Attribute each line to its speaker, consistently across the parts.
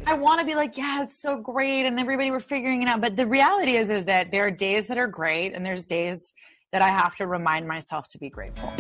Speaker 1: I want to be like, yeah, it's so great. And everybody we're figuring it out. But the reality is that there are days that are great. And there's days that I have to remind myself to be grateful.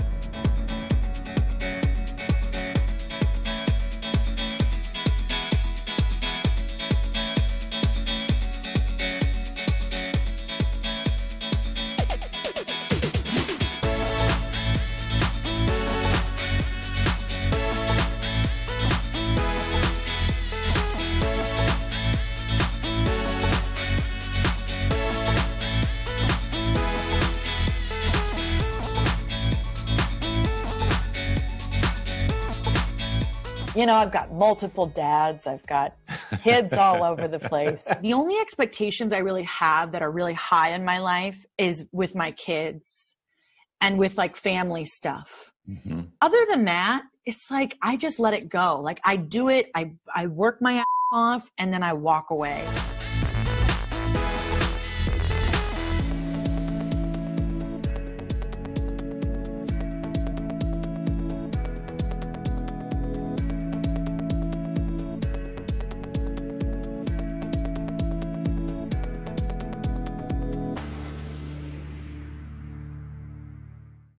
Speaker 1: You know, I've got multiple dads. I've got kids all over the place. The only expectations I really have that are really high in my life is with my kids and with like family stuff. Mm-hmm. Other than that, it's like, I just let it go. Like I do it. I work my ass off and then I walk away.